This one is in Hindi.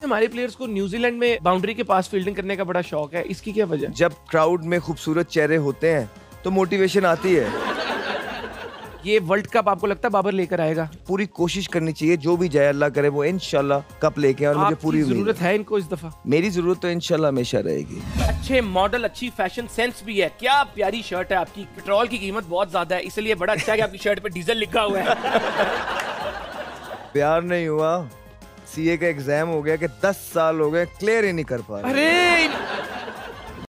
हमारे प्लेयर्स को न्यूजीलैंड में बाउंड्री के पास फील्डिंग करने का बड़ा शौक है, इसकी क्या वजह? जब क्राउड में खूबसूरत चेहरे होते हैं तो मोटिवेशन आती है। ये वर्ल्ड कप आपको लगता है बाबर लेकर आएगा? पूरी कोशिश करनी चाहिए, जो भी जाए अल्लाह करे वो इंशाल्लाह कप लेके और मुझे पूरी जरूरत है इनको इस दफा? मेरी जरूरत तो इंशाल्लाह हमेशा रहेगी। अच्छे मॉडल, अच्छी फैशन सेंस भी है। क्या प्यारी शर्ट है आपकी। पेट्रोल की कीमत बहुत ज्यादा है, इसलिए बड़ा अच्छा है कि आपकी शर्ट पे डीजल लिखा हुआ है। प्यार नहीं हुआ, सीए का एग्जाम हो गया कि 10 साल हो गए, क्लियर ही नहीं कर पा रहे। अरे